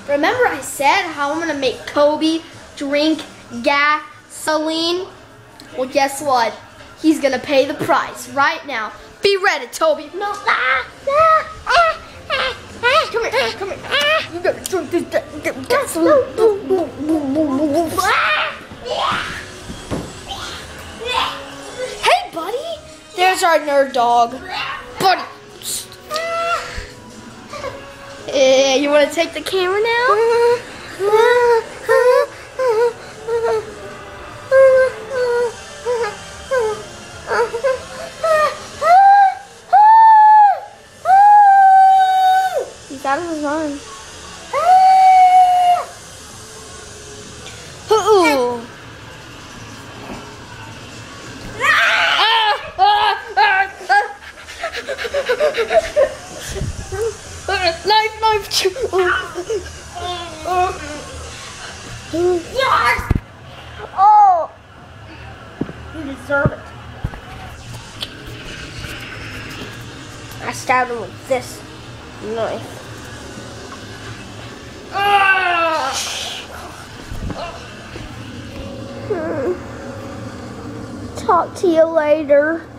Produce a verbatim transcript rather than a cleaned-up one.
remember I said how I'm gonna make Coby drink gasoline? Well, guess what? He's gonna pay the price right now. Be ready, Toby. No. Ah, ah, ah, ah, ah. Come here, come here. You gotta drink this gasoline. Hey, buddy. There's our nerd dog. Buddy. Uh, you want to take the camera now? He's out of his mind. Ooh. Knife, knife. Yes! Oh! You deserve it. I stabbed him with this knife. Talk to you later.